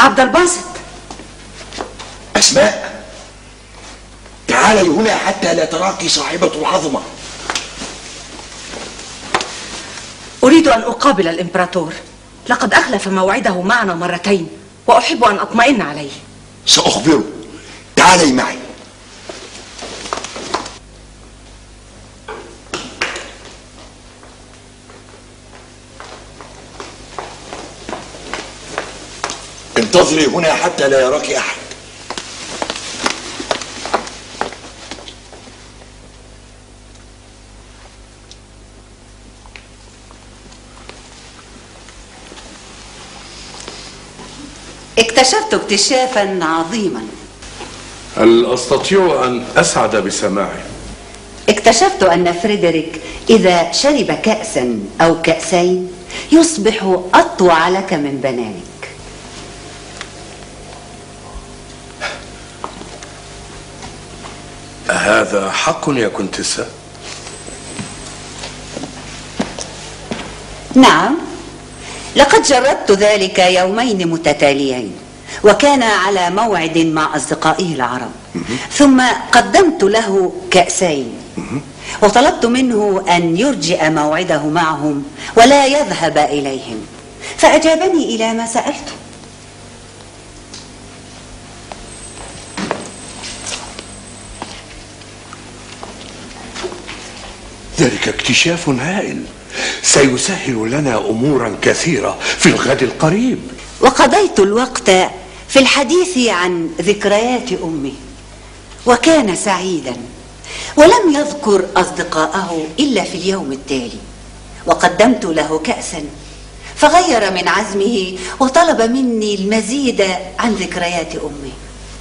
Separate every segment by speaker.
Speaker 1: عبد الباسط.
Speaker 2: أسماء، تعالي هنا حتى لا تراك صاحبة العظمة.
Speaker 1: أريد أن أقابل الإمبراطور، لقد أخلف موعده معنا مرتين وأحب أن أطمئن عليه.
Speaker 2: سأخبره، تعالي معي. انتظري هنا حتى لا يراك أحد.
Speaker 3: اكتشفت اكتشافا عظيما.
Speaker 4: هل أستطيع أن أسعد بسماعه؟
Speaker 3: اكتشفت أن فريدريك إذا شرب كأسا أو كأسين يصبح أطوع لك من بنانك.
Speaker 4: هذا حق يا كونتيسا؟
Speaker 3: نعم، لقد جربت ذلك يومين متتاليين، وكان على موعد مع أصدقائه العرب. ثم قدمت له كأسين وطلبت منه أن يرجئ موعده معهم ولا يذهب إليهم، فأجابني إلى ما سألته.
Speaker 4: ذلك اكتشاف هائل سيسهل لنا أمورا كثيرة في الغد القريب.
Speaker 3: وقضيت الوقت في الحديث عن ذكريات أمي، وكان سعيدا، ولم يذكر أصدقاءه إلا في اليوم التالي. وقدمت له كأسا فغير من عزمه وطلب مني المزيد عن ذكريات أمي.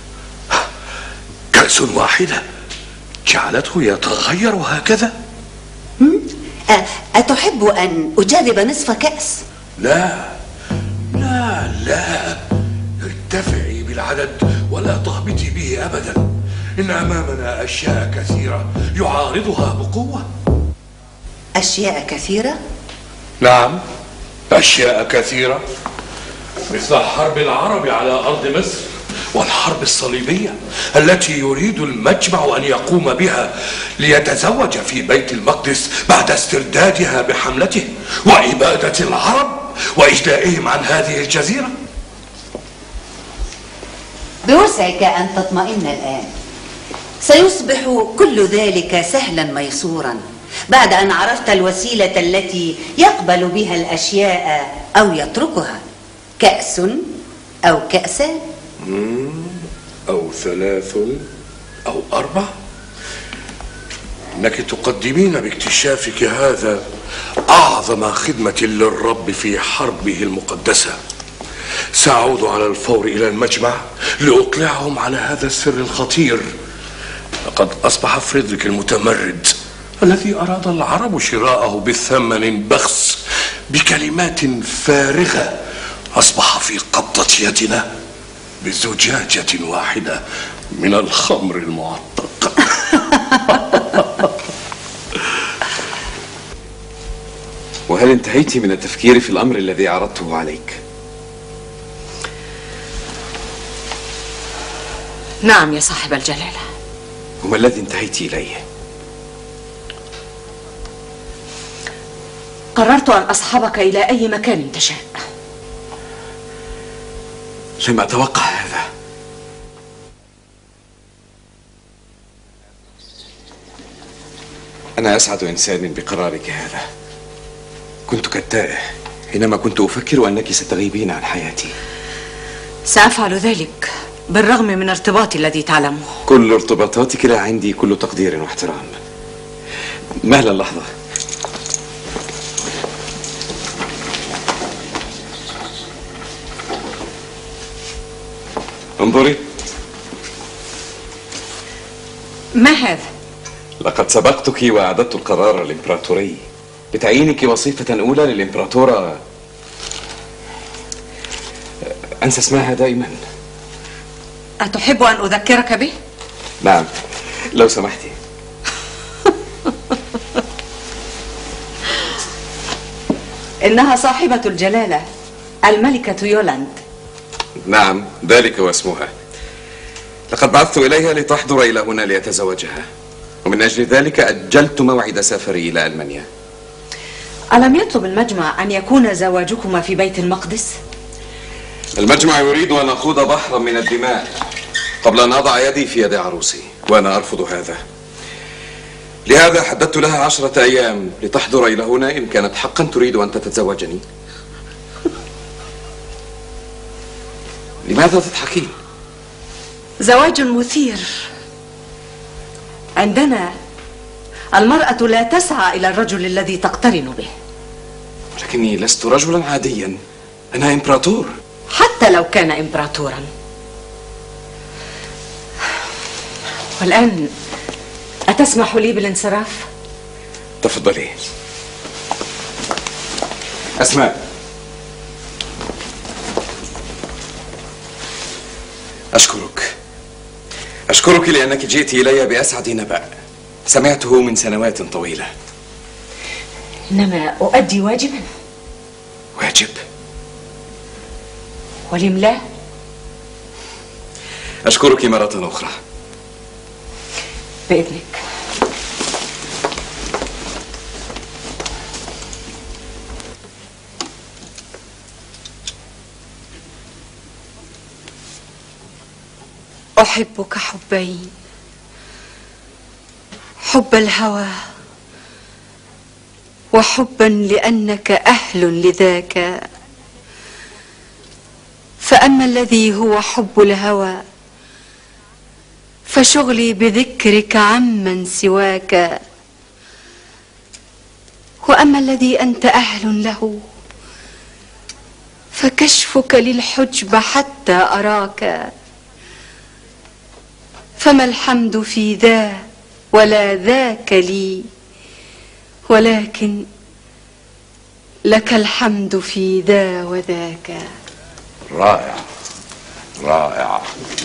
Speaker 4: كأس واحدة جعلته يتغير هكذا؟
Speaker 3: أتحب أن أجرب نصف كأس؟
Speaker 4: لا لا لا، ارتفعي بالعدد ولا تهبطي به أبدا. إن أمامنا أشياء كثيرة يعارضها بقوة.
Speaker 3: أشياء كثيرة؟
Speaker 4: نعم، أشياء كثيرة، مثل حرب العرب على أرض مصر، والحرب الصليبية التي يريد المجمع أن يقوم بها ليتزوج في بيت المقدس بعد استردادها بحملته، وإبادة العرب وإجلائهم عن هذه الجزيرة.
Speaker 3: بوسعك أن تطمئن الآن، سيصبح كل ذلك سهلا ميسورا بعد أن عرفت الوسيلة التي يقبل بها الأشياء أو يتركها. كأس أو كأسان،
Speaker 4: أو 3 أو 4. إنك تقدمين باكتشافك هذا أعظم خدمة للرب في حربه المقدسة. سأعود على الفور إلى المجمع لأطلعهم على هذا السر الخطير. لقد أصبح فريدريك المتمرد الذي أراد العرب شراءه بثمن بخس بكلمات فارغة أصبح في قبضة يدنا بزجاجة واحدة من الخمر المعطق.
Speaker 5: وهل انتهيت من التفكير في الأمر الذي عرضته عليك؟
Speaker 1: نعم يا صاحب الجلالة.
Speaker 5: وما الذي انتهيت إليه؟
Speaker 1: قررت أن أصحبك إلى أي مكان تشاء.
Speaker 5: لم أتوقع هذا. أنا أسعد إنسان بقرارك هذا. كنت كالتائه حينما كنت أفكر أنك ستغيبين عن حياتي.
Speaker 1: سأفعل ذلك بالرغم من ارتباطي الذي تعلمه.
Speaker 5: كل ارتباطاتك لا عندي كل تقدير واحترام. مهلا لحظة. انظري.
Speaker 1: ما هذا؟
Speaker 5: لقد سبقتك وأعددت القرار الإمبراطوري بتعيينك وصيفة أولى للإمبراطورة. أنسى اسمها دائما.
Speaker 1: أتحب أن أذكرك به؟
Speaker 5: نعم لو سمحتي.
Speaker 1: إنها صاحبة الجلالة الملكة يولاند.
Speaker 5: نعم، ذلك هو اسمها. لقد بعثت إليها لتحضر إلى هنا ليتزوجها، ومن أجل ذلك أجلت موعد سفري إلى ألمانيا.
Speaker 1: ألم يطلب المجمع أن يكون زواجكما في بيت المقدس؟
Speaker 5: المجمع يريد أن أخوض بحرا من الدماء قبل أن أضع يدي في يد عروسي، وأنا أرفض هذا. لهذا حددت لها 10 أيام لتحضر إلى هنا إن كانت حقا تريد أن تتزوجني. لماذا تضحكين؟
Speaker 1: زواج مثير. عندنا المرأة لا تسعى إلى الرجل الذي تقترن به.
Speaker 5: لكني لست رجلا عاديا، أنا إمبراطور.
Speaker 1: حتى لو كان إمبراطورا. والآن أتسمح لي بالانصراف؟
Speaker 5: تفضلي. أسماء، أشكرك لأنك جئت إلي بأسعد نبأ سمعته من سنوات طويلة.
Speaker 1: إنما أؤدي واجبا.
Speaker 5: واجب؟
Speaker 1: ولم لا؟
Speaker 5: أشكرك مرة أخرى.
Speaker 1: بإذنك. أحبك حبين، حب الهوى وحبا لأنك أهل لذاك. فأما الذي هو حب الهوى فشغلي بذكرك عمن سواك، وأما الذي أنت أهل له فكشفك للحجب حتى أراك. فما الحمد في ذا ولا ذاك لي، ولكن لك الحمد في ذا وذاك.
Speaker 6: رائع رائع.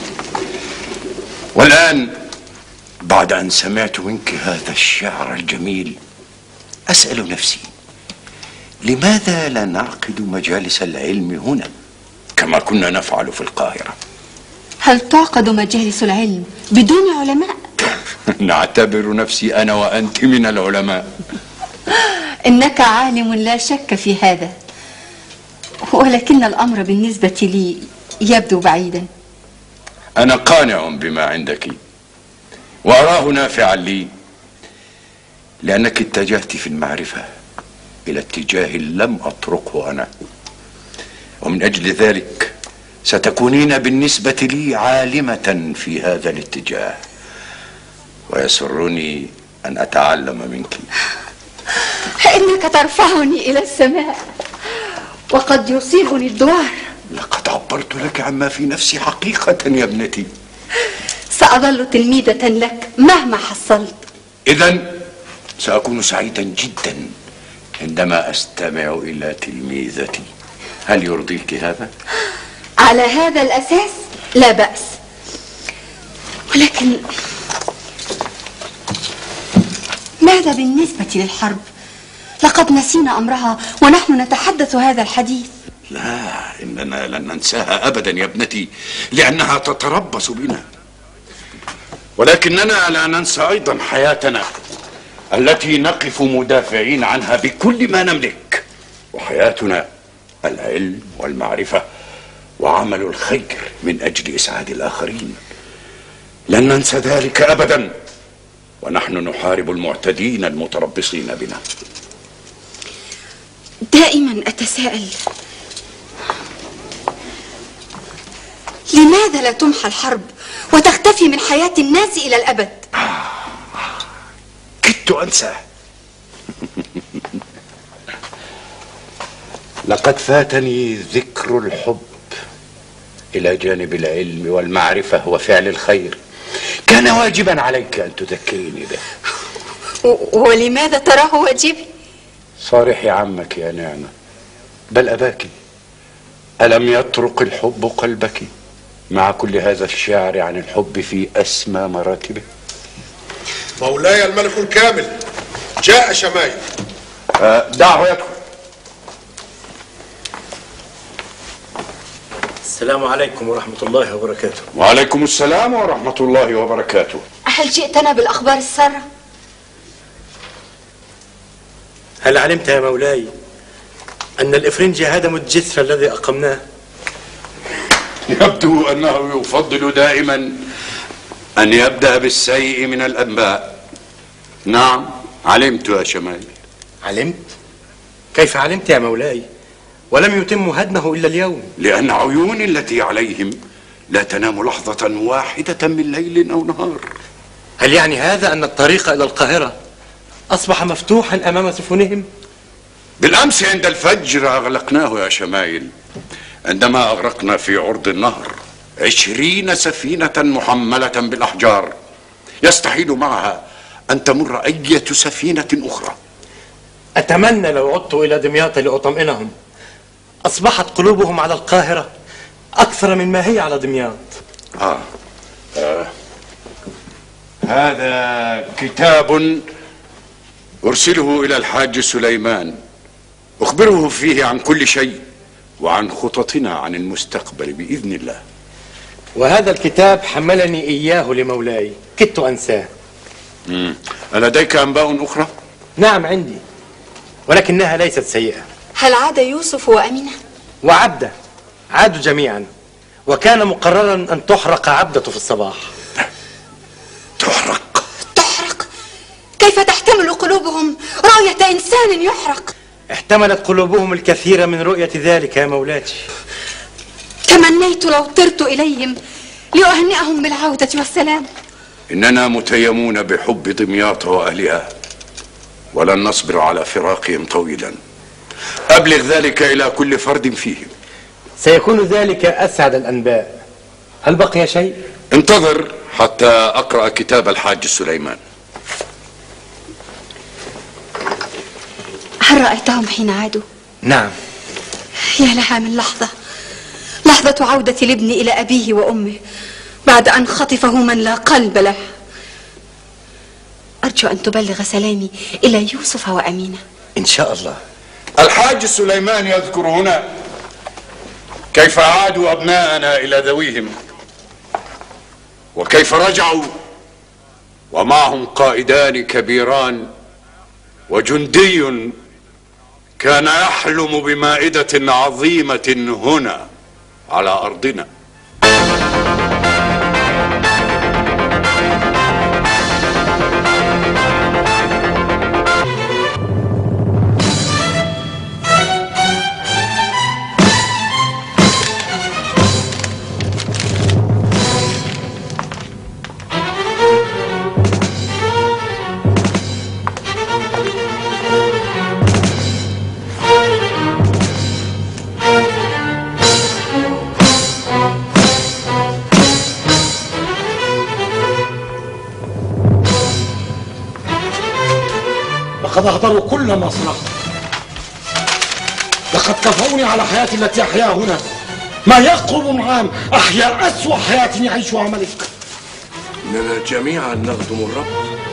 Speaker 6: والآن بعد أن سمعت منك هذا الشعر الجميل أسأل نفسي، لماذا لا نعقد مجالس العلم هنا كما كنا نفعل في القاهرة؟
Speaker 7: هل تعقد مجالس العلم بدون علماء؟
Speaker 6: نعتبر نفسي أنا وأنت من العلماء.
Speaker 7: إنك عالم لا شك في هذا، ولكن الأمر بالنسبة لي يبدو بعيدا.
Speaker 6: أنا قانع بما عندك وأراه نافعا لي، لأنك اتجهت في المعرفة إلى اتجاه لم أطرقه أنا، ومن أجل ذلك ستكونين بالنسبة لي عالمة في هذا الاتجاه، ويسرني أن أتعلم منك.
Speaker 7: إنك ترفعني إلى السماء وقد يصيبني الدوار.
Speaker 6: لقد عبرت لك عما في نفسي حقيقة يا ابنتي.
Speaker 7: سأظل تلميذة لك مهما حصلت.
Speaker 6: إذن سأكون سعيدا جدا عندما أستمع إلى تلميذتي. هل يرضيك هذا؟
Speaker 7: على هذا الأساس لا بأس، ولكن ماذا بالنسبة للحرب؟ لقد نسينا أمرها ونحن نتحدث هذا الحديث.
Speaker 6: لا، إننا لن ننساها أبدا يا ابنتي، لأنها تتربص بنا، ولكننا لا ننسى أيضا حياتنا التي نقف مدافعين عنها بكل ما نملك، وحياتنا العلم والمعرفة وعمل الخير من أجل إسعاد الآخرين. لن ننسى ذلك أبدا ونحن نحارب المعتدين المتربصين بنا.
Speaker 7: دائما أتساءل، لماذا لا تمحى الحرب وتختفي من حياة الناس إلى الأبد؟
Speaker 6: كدت أنسى. لقد فاتني ذكر الحب إلى جانب العلم والمعرفة وفعل الخير. كان واجبا عليك أن تذكريني به.
Speaker 7: ولماذا تراه واجبي؟
Speaker 6: صارحي عمك يا نعمة، بل أباك، ألم يطرق الحب قلبك مع كل هذا الشعر عن الحب في أسمى مراتبه؟
Speaker 8: مولاي الملك الكامل، جاء شمايل.
Speaker 6: دعه يدخل.
Speaker 9: السلام عليكم ورحمة الله وبركاته.
Speaker 6: وعليكم السلام ورحمة الله وبركاته.
Speaker 7: هل جئتنا بالأخبار السارة؟
Speaker 9: هل علمت يا مولاي أن الإفرنجي هدموا الجسر الذي أقمناه؟
Speaker 6: يبدو أنه يفضل دائما أن يبدأ بالسيء من الأنباء. نعم علمت يا شمال.
Speaker 9: علمت؟ كيف علمت يا مولاي؟ ولم يتموا هدمه إلا اليوم.
Speaker 6: لأن عيوني التي عليهم لا تنام لحظة واحدة من ليل أو نهار.
Speaker 9: هل يعني هذا أن الطريق إلى القاهرة أصبح مفتوحا أمام سفنهم؟
Speaker 6: بالأمس عند الفجر أغلقناه يا شمايل، عندما أغرقنا في عرض النهر 20 سفينة محملة بالأحجار يستحيل معها أن تمر أي سفينة أخرى.
Speaker 9: أتمنى لو عدت إلى دمياط لأطمئنهم. أصبحت قلوبهم على القاهرة أكثر من ما هي على دمياط.
Speaker 6: هذا كتاب أرسله إلى الحاج سليمان، أخبره فيه عن كل شيء وعن خططنا عن المستقبل بإذن الله.
Speaker 9: وهذا الكتاب حملني إياه لمولاي، كدت أنساه.
Speaker 6: ألديك أنباء أخرى؟
Speaker 9: نعم عندي، ولكنها ليست سيئة.
Speaker 7: هل عاد يوسف وأمينة؟
Speaker 9: وعبدة عادوا جميعا، وكان مقررا أن تحرق عبدة في الصباح.
Speaker 6: تحرق؟
Speaker 7: كيف تحتمل قلوبهم رؤية إنسان يحرق؟
Speaker 9: احتملت قلوبهم الكثير من رؤية ذلك يا مولاتي.
Speaker 7: تمنيت لو طرت إليهم لأهنئهم بالعودة والسلام.
Speaker 6: إننا متيمون بحب دمياط وأهلها، ولن نصبر على فراقهم طويلا. أبلغ ذلك إلى كل فرد فيهم.
Speaker 9: سيكون ذلك أسعد الأنباء. هل بقي شيء؟
Speaker 6: انتظر حتى أقرأ كتاب الحاج سليمان.
Speaker 7: هل رأيتهم حين عادوا؟
Speaker 9: نعم.
Speaker 7: يا لها من لحظة عودة الابن إلى أبيه وأمه بعد أن خطفه من لا قلب له. أرجو أن تبلغ سلامي إلى يوسف وأمينة.
Speaker 9: إن شاء الله.
Speaker 6: الحاج سليمان يذكر هنا كيف عادوا أبناءنا إلى ذويهم، وكيف رجعوا ومعهم قائدان كبيران وجندي كان يحلم بمائدة عظيمة هنا على أرضنا.
Speaker 2: لقد أهدروا كل ما صنعت. لقد كفوني على حياتي التي أحياها هنا، ما يقرب من عام أحيا أسوأ حياة يعيشها ملك.
Speaker 4: إننا جميعا نخدم الرب،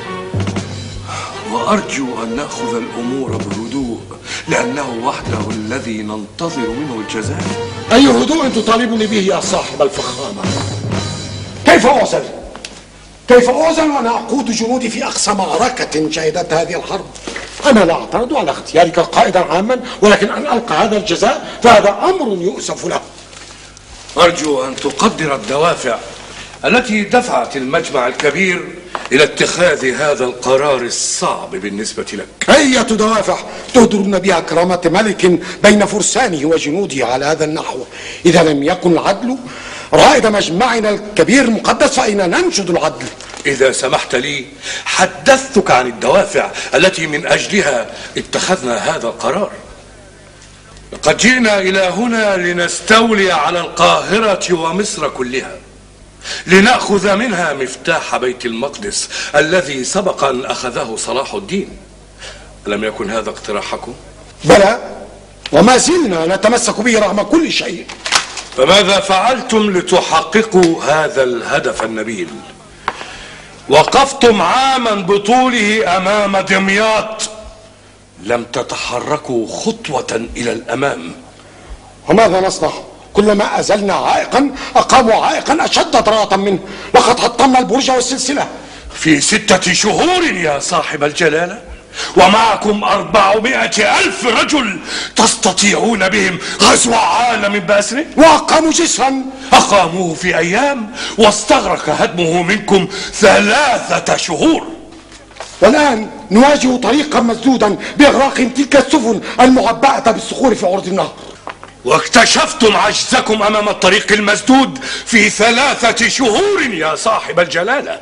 Speaker 4: وأرجو أن نأخذ الأمور بهدوء، لأنه وحده الذي ننتظر منه الجزاء.
Speaker 2: أي هدوء تطالبني به يا صاحب الفخامة؟ كيف أعزل؟ كيف أعزل وأنا أقود جنودي في أقصى معركة شهدت هذه الحرب؟ أنا لا أعترض على اختيارك قائدا عاما، ولكن أن ألقى هذا الجزاء فهذا أمر يؤسف له.
Speaker 4: أرجو أن تقدر الدوافع التي دفعت المجمع الكبير إلى اتخاذ هذا القرار الصعب بالنسبة لك.
Speaker 2: أية دوافع تهدرون بها كرامة ملك بين فرسانه وجنوده على هذا النحو؟ إذا لم يكن العدل رائد مجمعنا الكبير المقدس فإن ننشد العدل.
Speaker 4: إذا سمحت لي حدثتك عن الدوافع التي من أجلها اتخذنا هذا القرار. لقد جئنا إلى هنا لنستولي على القاهرة ومصر كلها، لنأخذ منها مفتاح بيت المقدس الذي سبق أن أخذه صلاح الدين. ألم يكن هذا اقتراحكم؟
Speaker 2: بلى، وما زلنا نتمسك به رغم كل شيء.
Speaker 4: فماذا فعلتم لتحققوا هذا الهدف النبيل؟ وقفتم عاما بطوله أمام دمياط، لم تتحركوا خطوة إلى الأمام.
Speaker 2: وماذا نصنع كلما أزلنا عائقا أقاموا عائقا أشد ضراة منه. لقد حطمنا البرج والسلسلة
Speaker 4: في 6 شهور يا صاحب الجلالة، ومعكم 400,000 رجل تستطيعون بهم غزو عالم بأسره.
Speaker 2: وأقاموا جسرا
Speaker 4: أقاموه في أيام واستغرق هدمه منكم 3 شهور.
Speaker 2: والآن نواجه طريقا مسدودا بإغراق تلك السفن المعبأة بالصخور في عرض النهر.
Speaker 4: واكتشفتم عجزكم أمام الطريق المسدود في 3 شهور يا صاحب الجلالة.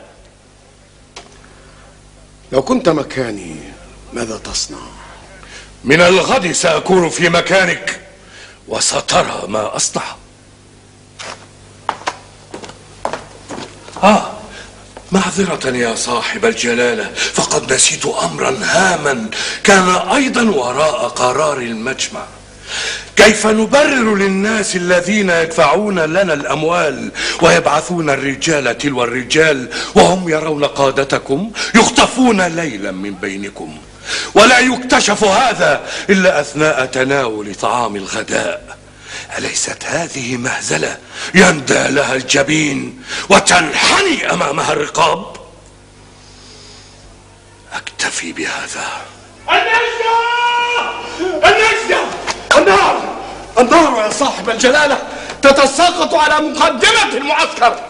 Speaker 2: لو كنت مكاني ماذا تصنع؟
Speaker 4: من الغد سأكون في مكانك وسترى ما أصنع. معذرة يا صاحب الجلالة، فقد نسيت أمرا هاما كان أيضا وراء قرار المجمع. كيف نبرر للناس الذين يدفعون لنا الأموال ويبعثون الرجال تلو الرجال وهم يرون قادتكم يخطفون ليلا من بينكم، ولا يكتشف هذا إلا أثناء تناول طعام الغداء؟ أليست هذه مهزلة يندى لها الجبين وتنحني أمامها الرقاب؟ أكتفي بهذا.
Speaker 2: النار يا صاحب الجلالة تتساقط على مقدمة المعسكر.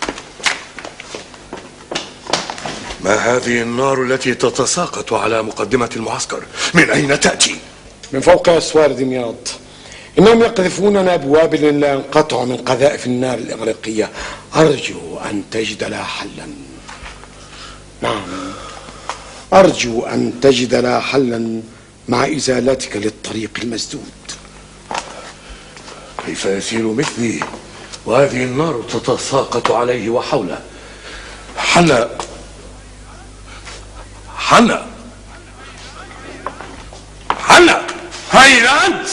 Speaker 4: ما هذه النار التي تتساقط على مقدمة المعسكر؟ من أين تأتي؟
Speaker 2: من فوق أسوار دمياط. إنهم يقذفوننا بوابل لا ينقطع من قذائف النار الإغريقية. أرجو أن تجد لها حلا. نعم، أرجو أن تجد لها حلا مع إزالتك للطريق المسدود.
Speaker 4: كيف يسير مثلي وهذه النار تتساقط عليه وحوله؟ حنا أين أنت؟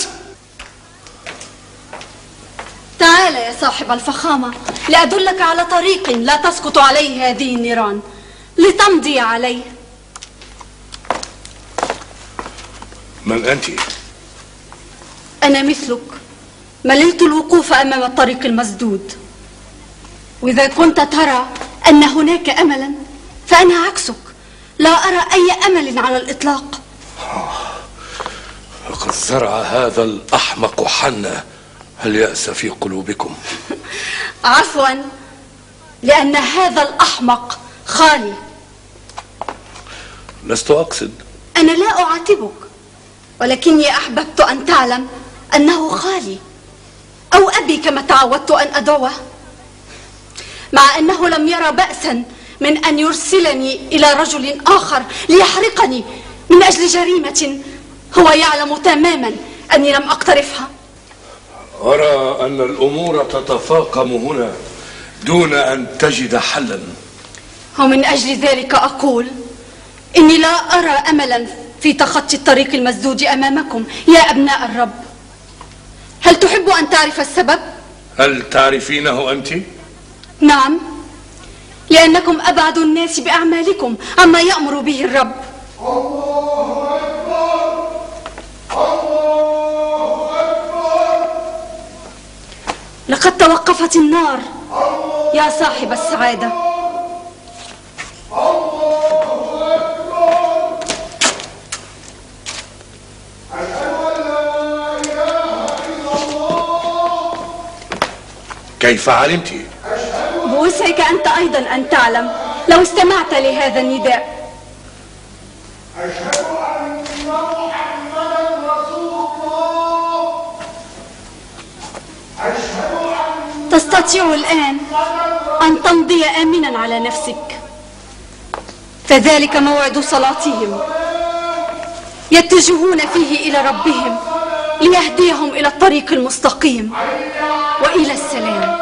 Speaker 10: تعال يا صاحب الفخامة لأدلك على طريق لا تسقط عليه هذه النيران لتمضي عليه.
Speaker 4: من أنت؟
Speaker 10: أنا مثلك، مللت الوقوف أمام الطريق المسدود، وإذا كنت ترى أن هناك أملا فأنا عكسك، لا أرى أي أمل على الإطلاق.
Speaker 4: لقد زرع هذا الأحمق حنا اليأس في قلوبكم.
Speaker 10: عفوا، لأن هذا الأحمق خالي.
Speaker 4: لست أقصد.
Speaker 10: أنا لا أعاتبك، ولكني أحببت أن تعلم أنه خالي، أو أبي كما تعودت أن أدعوه، مع أنه لم يرى بأسا من أن يرسلني إلى رجل آخر ليحرقني من أجل جريمة هو يعلم تماما أني لم أقترفها.
Speaker 4: أرى أن الأمور تتفاقم هنا دون أن تجد حلا،
Speaker 10: ومن أجل ذلك أقول إني لا أرى أملا في تخطي الطريق المسدود أمامكم يا أبناء الرب. هل تحب أن تعرف السبب؟
Speaker 4: هل تعرفينه أنت؟
Speaker 10: نعم، لأنكم أبعد الناس بأعمالكم عما يأمر به الرب.
Speaker 2: الله أكبر، الله أكبر.
Speaker 10: لقد توقفت النار يا صاحب السعادة.
Speaker 4: كيف علمت؟
Speaker 10: بوسعك أنت أيضا أن تعلم لو استمعت لهذا النداء.
Speaker 2: أشهد أن محمدا رسول الله. أشهد أن
Speaker 10: تستطيع الآن أن تمضي آمنا على نفسك، فذلك موعد صلاتهم، يتجهون فيه إلى ربهم ليهديهم إلى الطريق المستقيم وإلى السلام.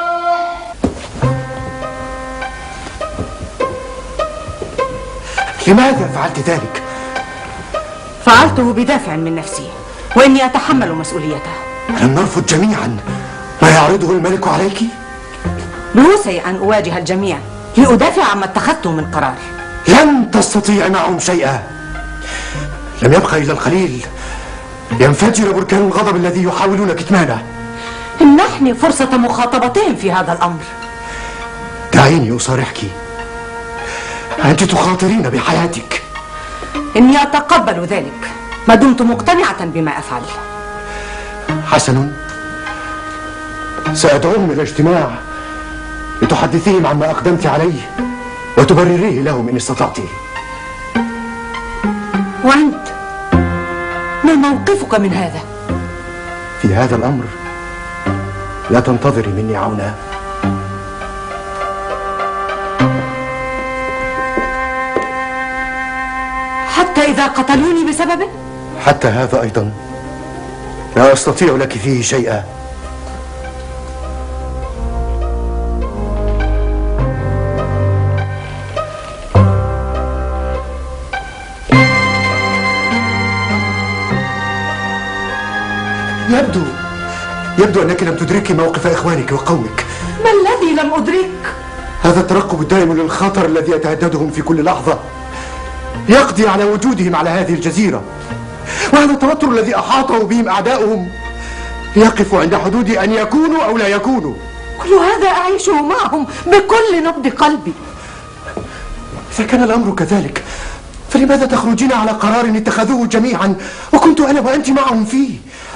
Speaker 2: لماذا فعلت ذلك؟
Speaker 1: فعلته بدافع من نفسي، وإني أتحمل مسؤوليته.
Speaker 2: ألم نرفض جميعا ما يعرضه الملك عليك؟
Speaker 1: بوسعي أن أواجه الجميع لأدافع عما اتخذته من قرار.
Speaker 2: لن تستطيع معهم شيئا. لم يبقى إلا القليل ينفجر بركان الغضب الذي يحاولون كتمانه.
Speaker 1: امنحني فرصة مخاطبتهم في هذا الأمر.
Speaker 2: دعيني أصارحك، أنت تخاطرين بحياتك.
Speaker 1: إني أتقبل ذلك ما دمت مقتنعة بما أفعل.
Speaker 2: حسن، سأدعوهم إلى اجتماع لتحدثيهم عما أقدمت عليه وتبرريه لهم إن استطعت.
Speaker 1: وأنت ما موقفك من هذا؟
Speaker 2: في هذا الأمر لا تنتظري مني عونا.
Speaker 1: حتى إذا قتلوني بسببه؟
Speaker 2: حتى هذا أيضا لا أستطيع لك فيه شيئا. يبدو أنك لم تدركي موقف إخوانك وقومك.
Speaker 1: ما الذي لم أدرك؟
Speaker 2: هذا الترقب الدائم للخطر الذي يتهددهم في كل لحظة يقضي على وجودهم على هذه الجزيرة، وهذا التوتر الذي أحاطه بهم أعداؤهم ليقفوا عند حدود أن يكونوا أو لا يكونوا.
Speaker 1: كل هذا أعيشه معهم بكل نبض قلبي.
Speaker 2: إذا كان الأمر كذلك فلماذا تخرجين على قرار اتخذوه جميعا وكنت أنا وأنت معهم فيه؟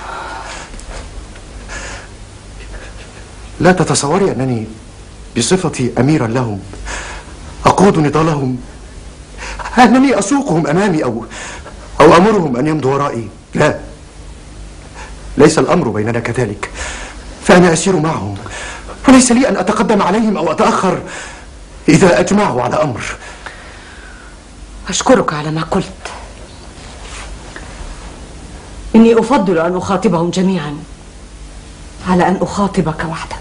Speaker 2: لا تتصوري أنني بصفتي أميرا لهم أقود نضالهم، أنني أسوقهم أمامي أو أمرهم أن يمضوا ورائي. لا، ليس الأمر بيننا كذلك، فأنا أسير معهم وليس لي أن أتقدم عليهم أو أتأخر إذا أجمعوا على أمر.
Speaker 1: أشكرك على ما قلت. إني أفضل أن أخاطبهم جميعا على أن أخاطبك وحدك.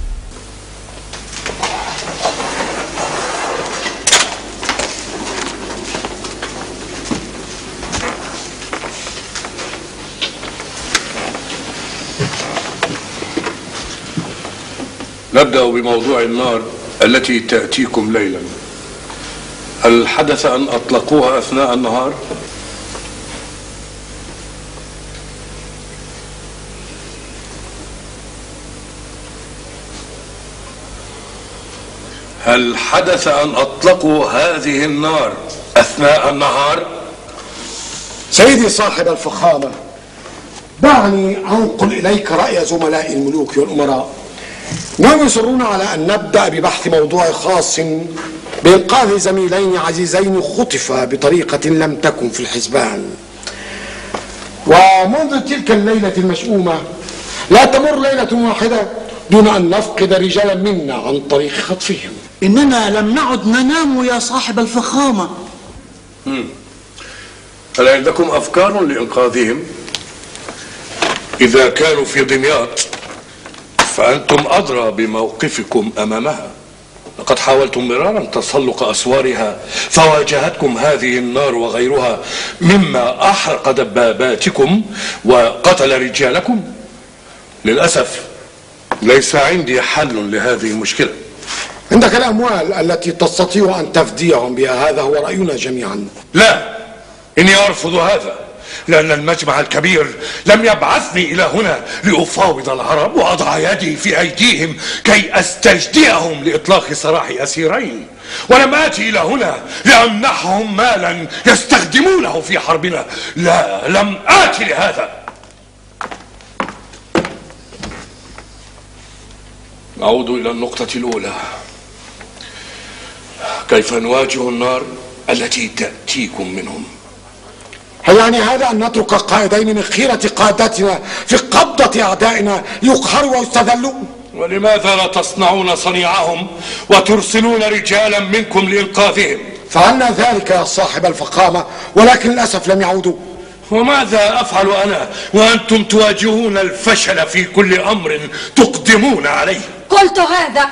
Speaker 4: نبدأ بموضوع النار التي تأتيكم ليلا. هل حدث أن أطلقوها أثناء النهار؟ هل حدث أن أطلقوا هذه النار أثناء النهار؟
Speaker 2: سيدي صاحب الفخامة، دعني أنقل إليك رأي زملاء الملوك والأمراء. إنهم يصرون على أن نبدأ ببحث موضوع خاص بإنقاذ زميلين عزيزين خطفا بطريقة لم تكن في الحسبان. ومنذ تلك الليلة المشؤومة لا تمر ليلة واحدة دون أن نفقد رجالا منا عن طريق خطفهم.
Speaker 11: إننا لم نعد ننام يا صاحب الفخامة.
Speaker 4: هل عندكم أفكار لإنقاذهم؟ إذا كانوا في دمياط فأنتم أدرى بموقفكم أمامها. لقد حاولتم مرارا تسلق أسوارها فواجهتكم هذه النار وغيرها مما أحرق دباباتكم وقتل رجالكم. للأسف ليس عندي حل لهذه المشكلة.
Speaker 2: عندك الأموال التي تستطيع أن تفديهم بها، هذا هو رأينا جميعا.
Speaker 4: لا، إني أرفض هذا، لأن المجمع الكبير لم يبعثني إلى هنا لأفاوض العرب وأضع يدي في أيديهم كي أستجدئهم لإطلاق سراح أسيرين، ولم آتي إلى هنا لأمنحهم مالا يستخدمونه في حربنا. لا، لم آتي لهذا. نعود إلى النقطة الأولى. كيف نواجه النار التي تأتيكم منهم؟
Speaker 2: هل يعني هذا أن نترك قائدين من خيرة قادتنا في قبضة أعدائنا يقهروا ويستذلوا؟
Speaker 4: ولماذا لا تصنعون صنيعهم وترسلون رجالا منكم لإنقاذهم؟
Speaker 2: فعلنا ذلك يا صاحب الفخامة، ولكن للأسف لم يعودوا.
Speaker 4: وماذا أفعل أنا وأنتم تواجهون الفشل في كل أمر تقدمون عليه؟
Speaker 10: قلت هذا،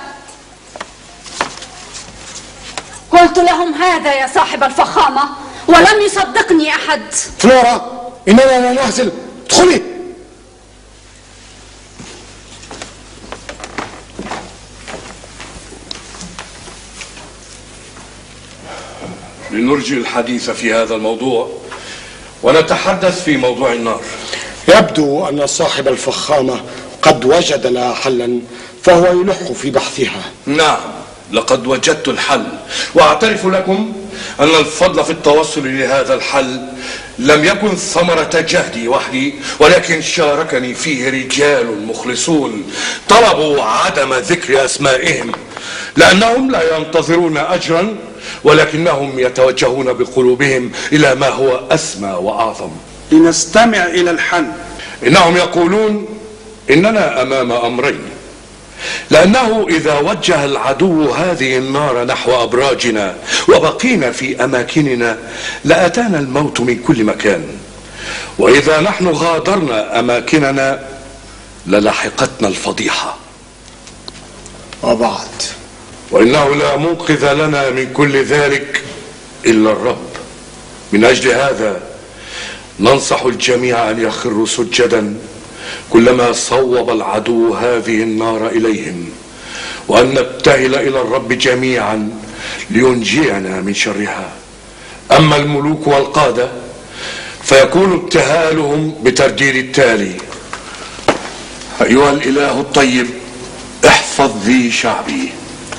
Speaker 10: قلت لهم هذا يا صاحب الفخامة ولم يصدقني أحد.
Speaker 2: فلورا، إننا لا نهزل، ادخلي.
Speaker 4: لنرجي الحديث في هذا الموضوع ونتحدث في موضوع النار.
Speaker 2: يبدو أن صاحب الفخامة قد وجد لها حلا فهو يلح في بحثها.
Speaker 4: نعم، لقد وجدت الحل، واعترف لكم ان الفضل في التوصل لهذا الحل لم يكن ثمرة جهدي وحدي، ولكن شاركني فيه رجال مخلصون طلبوا عدم ذكر اسمائهم لانهم لا ينتظرون اجرا، ولكنهم يتوجهون بقلوبهم الى ما هو اسمى واعظم.
Speaker 12: لنستمع الى الحل.
Speaker 4: انهم يقولون اننا امام امرين، لأنه إذا وجه العدو هذه النار نحو أبراجنا وبقينا في أماكننا لأتانا الموت من كل مكان، وإذا نحن غادرنا أماكننا للحقتنا الفضيحة.
Speaker 2: وبعد
Speaker 4: وإنه لا منقذ لنا من كل ذلك إلا الرب. من أجل هذا ننصح الجميع أن يخروا سجدا كلما صوب العدو هذه النار إليهم، وأن نبتهل إلى الرب جميعا لينجينا من شرها. أما الملوك والقادة فيكون ابتهالهم بترديد التالي: أيها الإله الطيب احفظ لي شعبي.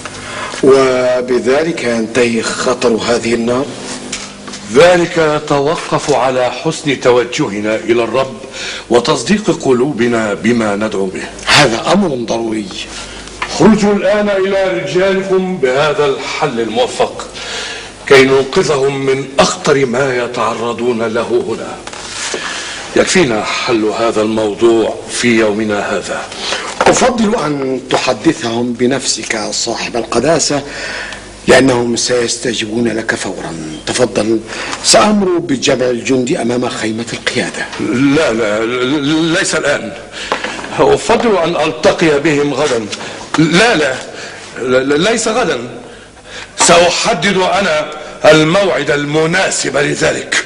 Speaker 2: وبذلك ينتهي خطر هذه النار.
Speaker 4: ذلك يتوقف على حسن توجهنا إلى الرب وتصديق قلوبنا بما ندعو به.
Speaker 2: هذا أمر ضروري.
Speaker 4: خرجوا الآن إلى رجالكم بهذا الحل الموفق كي ننقذهم من أخطر ما يتعرضون له هنا. يكفينا حل هذا الموضوع في يومنا هذا.
Speaker 2: أفضل أن تحدثهم بنفسك صاحب القداسة، لأنهم سيستجيبون لك فورا. تفضل، سأمر بجمع الجند أمام خيمة القيادة.
Speaker 4: لا لا، ليس الآن. أفضل أن ألتقي بهم غدا. لا لا، ليس غدا. سأحدد أنا الموعد المناسب لذلك.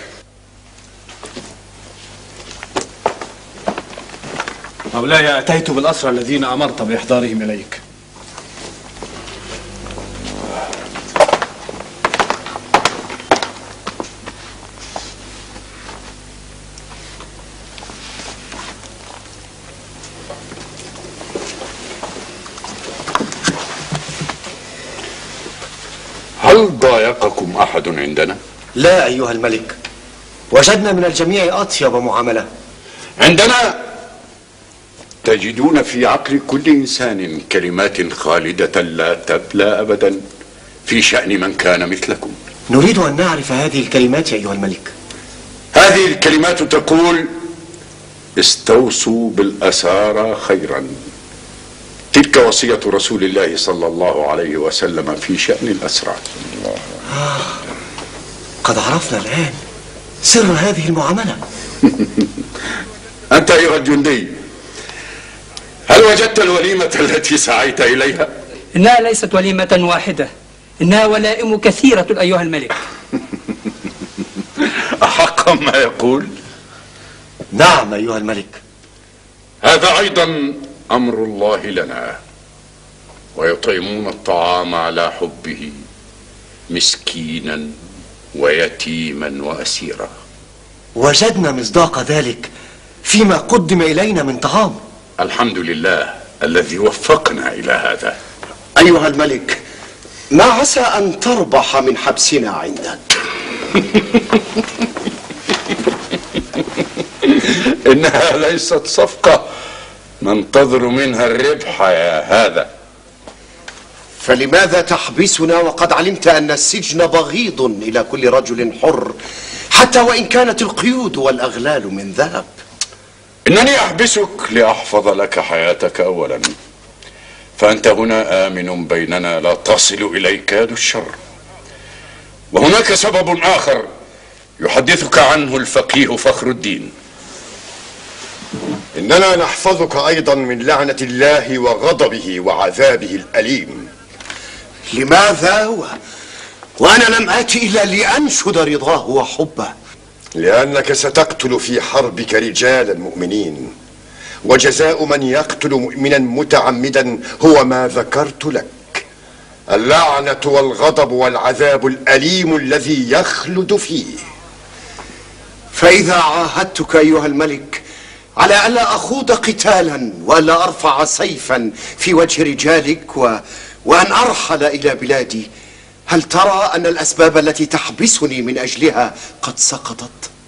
Speaker 12: مولاي، أتيت بالأسرى الذين أمرت بإحضارهم إليك.
Speaker 6: هل ضايقكم أحد عندنا؟
Speaker 9: لا أيها الملك، وجدنا من الجميع أطيب معاملة.
Speaker 6: عندنا تجدون في عقل كل إنسان كلمات خالدة لا تبلى أبدا في شأن من كان مثلكم.
Speaker 9: نريد أن نعرف هذه الكلمات أيها الملك.
Speaker 6: هذه الكلمات تقول: استوصوا بالأسارى خيرا. تلك وصية رسول الله صلى الله عليه وسلم في شأن الأسرى.
Speaker 9: قد عرفنا الآن سر هذه المعاملة.
Speaker 6: أنت أيها الجندي، هل وجدت الوليمة التي سعيت إليها؟
Speaker 13: إنها ليست وليمة واحدة، إنها ولائم كثيرة أيها الملك.
Speaker 6: أحقا ما يقول؟
Speaker 9: نعم أيها الملك.
Speaker 6: هذا أيضا أمر الله لنا. ويطعمون الطعام على حبه مسكينا ويتيما وأسيرا.
Speaker 9: وجدنا مصداق ذلك فيما قدم إلينا من طعام.
Speaker 6: الحمد لله الذي وفقنا إلى هذا.
Speaker 2: أيها الملك، ما عسى أن تربح من حبسنا عندك؟
Speaker 6: إنها ليست صفقة ننتظر منها الربح يا هذا.
Speaker 2: فلماذا تحبسنا وقد علمت أن السجن بغيض إلى كل رجل حر، حتى وإن كانت القيود والأغلال من ذهب؟
Speaker 6: إنني أحبسك لأحفظ لك حياتك أولا، فأنت هنا آمن بيننا لا تصل إليك يد الشر. وهناك سبب آخر يحدثك عنه الفقيه فخر الدين.
Speaker 8: إننا نحفظك أيضا من لعنة الله وغضبه وعذابه الأليم.
Speaker 2: لماذا؟ وأنا لم آتي إلا لأنشد رضاه وحبه.
Speaker 8: لأنك ستقتل في حربك رجال المؤمنين، وجزاء من يقتل مؤمنا متعمدا هو ما ذكرت لك: اللعنة والغضب والعذاب الأليم الذي يخلد فيه.
Speaker 2: فإذا عاهدتك أيها الملك
Speaker 8: على ألا أخوض قتالا وألا أرفع سيفا في وجه رجالك وأن أرحل إلى بلادي. هل ترى أن الأسباب التي تحبسني من أجلها قد سقطت؟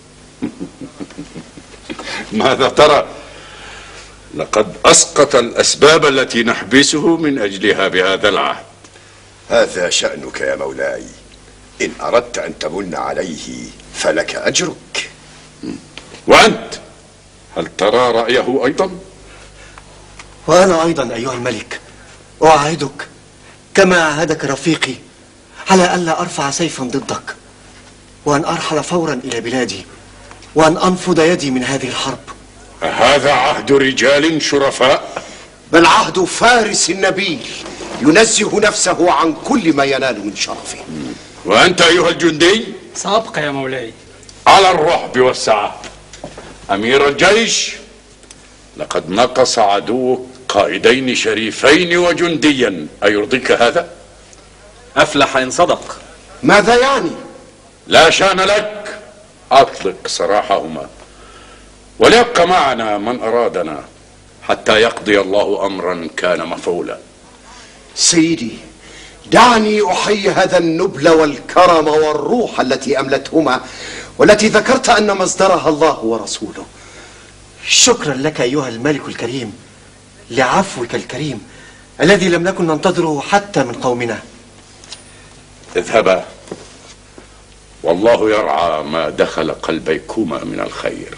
Speaker 6: ماذا ترى؟ لقد أسقط الأسباب التي نحبسه من أجلها بهذا العهد.
Speaker 8: هذا شأنك يا مولاي، إن أردت أن تمن عليه فلك أجرك.
Speaker 6: وأنت هل ترى رأيه أيضا؟
Speaker 9: وأنا أيضا أيها الملك أعاهدك كما عاهدك رفيقي على ألا أرفع سيفا ضدك، وأن أرحل فورا إلى بلادي، وأن أنفض يدي من هذه الحرب.
Speaker 6: هذا عهد رجال شرفاء؟
Speaker 8: بل عهد فارس نبيل ينزه نفسه عن كل ما ينال من شرفه.
Speaker 6: وأنت أيها الجندي؟
Speaker 13: سأبقى يا مولاي.
Speaker 6: على الرحب والسعة. أمير الجيش، لقد نقص عدوك قائدين شريفين وجنديا، أيرضيك هذا؟
Speaker 12: أفلح إن صدق.
Speaker 8: ماذا يعني؟
Speaker 6: لا شأن لك، أطلق سراحهما وليبقى معنا من أرادنا حتى يقضي الله أمرا كان مفعولا.
Speaker 8: سيدي، دعني أحيي هذا النبل والكرم والروح التي أملتهما، والتي ذكرت أن مصدرها الله ورسوله.
Speaker 9: شكرا لك أيها الملك الكريم لعفوك الكريم الذي لم نكن ننتظره حتى من قومنا.
Speaker 6: اذهبا، والله يرعى ما دخل قلبيكما من الخير.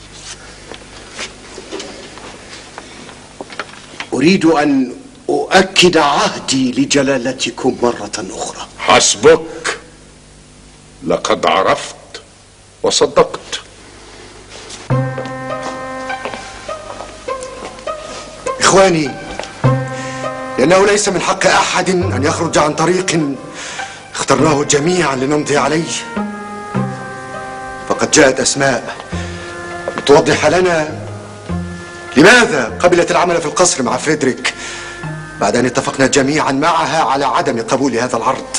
Speaker 8: أريد أن أؤكد عهدي لجلالتكم مرة أخرى.
Speaker 6: حسبك، لقد عرفت وصدقت.
Speaker 2: إخواني، لأنه ليس من حق أحد أن يخرج عن طريق اخترناه جميعا لنمضي عليه، فقد جاءت أسماء لتوضح لنا لماذا قبلت العمل في القصر مع فريدريك بعد أن اتفقنا جميعا معها على عدم قبول هذا العرض.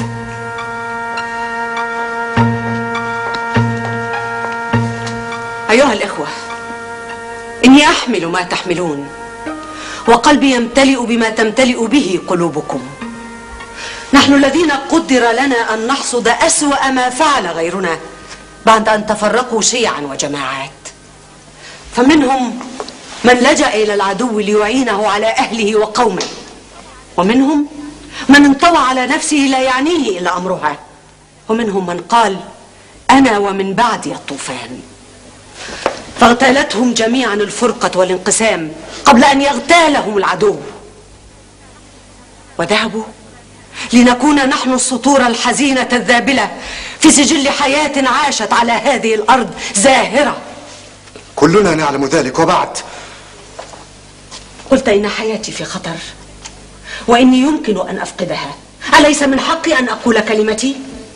Speaker 1: أيها الإخوة، إني أحمل ما تحملون، وقلبي يمتلئ بما تمتلئ به قلوبكم. نحن الذين قدر لنا أن نحصد أسوأ ما فعل غيرنا بعد أن تفرقوا شيعا وجماعات، فمنهم من لجأ إلى العدو ليعينه على أهله وقومه، ومنهم من انطوى على نفسه لا يعنيه إلا أمرها، ومنهم من قال أنا ومن بعدي الطوفان. فاغتالتهم جميعا الفرقة والانقسام قبل أن يغتالهم العدو، وذهبوا لنكون نحن السطور الحزينة الذابلة في سجل حياة عاشت على هذه الأرض زاهرة.
Speaker 2: كلنا نعلم ذلك. وبعد
Speaker 1: قلت إن حياتي في خطر وإني يمكن أن أفقدها، أليس من حقي أن أقول كلمتي؟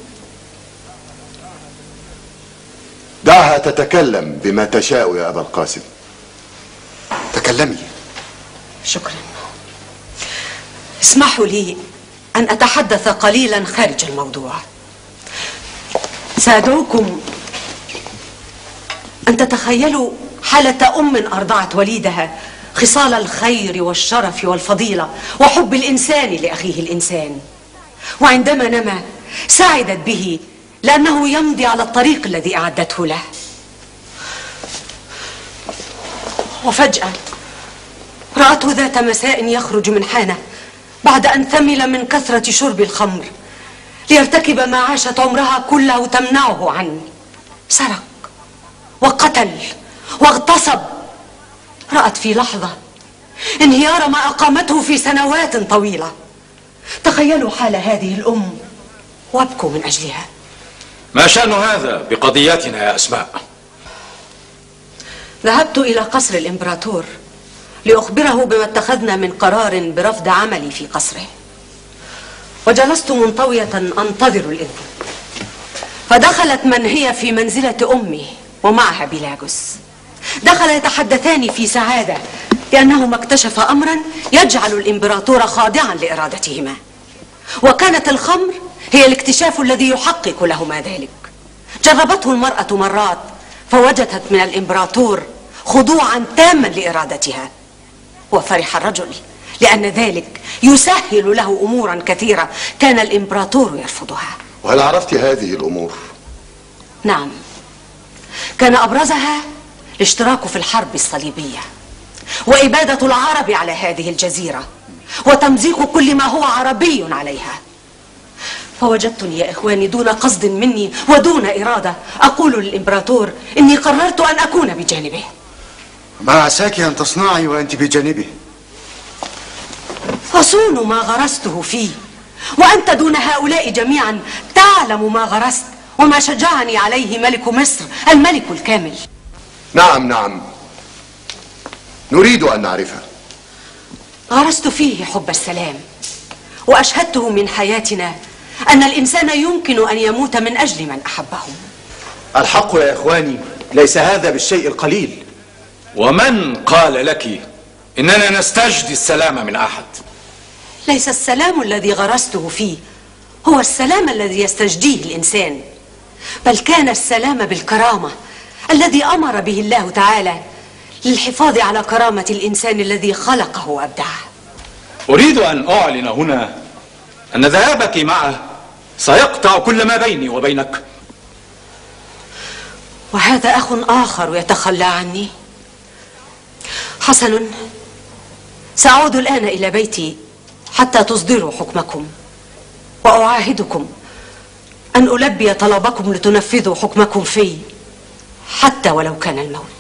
Speaker 8: دعها تتكلم بما تشاء يا أبا القاسم.
Speaker 2: تكلمي.
Speaker 1: شكرا. اسمحوا لي أن أتحدث قليلا خارج الموضوع. سأدعوكم أن تتخيلوا حالة أم أرضعت وليدها خصال الخير والشرف والفضيلة وحب الإنسان لأخيه الإنسان، وعندما نما سعدت به لأنه يمضي على الطريق الذي أعدته له. وفجأة رأته ذات مساء يخرج من حانة بعد أن ثمل من كثرة شرب الخمر ليرتكب ما عاشت عمرها كله تمنعه عنه. سرق وقتل واغتصب. رأت في لحظة انهيار ما أقامته في سنوات طويلة. تخيلوا حال هذه الأم وابكوا من أجلها.
Speaker 12: ما شأن هذا بقضياتنا يا أسماء؟
Speaker 1: ذهبت إلى قصر الإمبراطور لأخبره بما اتخذنا من قرار برفض عملي في قصره، وجلست منطوية أنتظر الإذن، فدخلت من هي في منزلة أمي ومعها بيلاجوس. دخل يتحدثان في سعادة لأنهما اكتشف أمرا يجعل الإمبراطور خاضعا لإرادتهما، وكانت الخمر هي الاكتشاف الذي يحقق لهما ذلك. جربته المرأة مرات فوجدت من الإمبراطور خضوعا تاما لإرادتها. وفرح الرجل لأن ذلك يسهل له أمورا كثيرة كان الإمبراطور يرفضها.
Speaker 8: وهل عرفت هذه الأمور؟
Speaker 1: نعم، كان أبرزها الاشتراك في الحرب الصليبية وإبادة العرب على هذه الجزيرة وتمزيق كل ما هو عربي عليها. فوجدتني يا إخواني دون قصد مني ودون إرادة أقول للإمبراطور إني قررت أن أكون بجانبه.
Speaker 8: ما عساك أن تصنعي وأنت بجانبه؟
Speaker 1: أصون ما غرسته فيه، وأنت دون هؤلاء جميعا تعلم ما غرست وما شجعني عليه ملك مصر الملك الكامل.
Speaker 8: نعم نعم، نريد أن نعرفه.
Speaker 1: غرست فيه حب السلام، وأشهدته من حياتنا أن الإنسان يمكن أن يموت من أجل من أحبهم.
Speaker 14: الحق يا إخواني، ليس هذا بالشيء القليل.
Speaker 15: ومن قال لك إننا نستجدي السلام من أحد؟
Speaker 1: ليس السلام الذي غرسته فيه هو السلام الذي يستجديه الإنسان، بل كان السلام بالكرامة الذي أمر به الله تعالى للحفاظ على كرامة الإنسان الذي خلقه وأبدعه.
Speaker 15: أريد أن أعلن هنا أن ذهابك معه سيقطع كل ما بيني وبينك.
Speaker 1: وهذا أخ آخر يتخلى عني. حسن، سأعود الآن إلى بيتي حتى تصدروا حكمكم، وأعاهدكم أن ألبي طلبكم لتنفذوا حكمكم في حتى ولو كان الموت.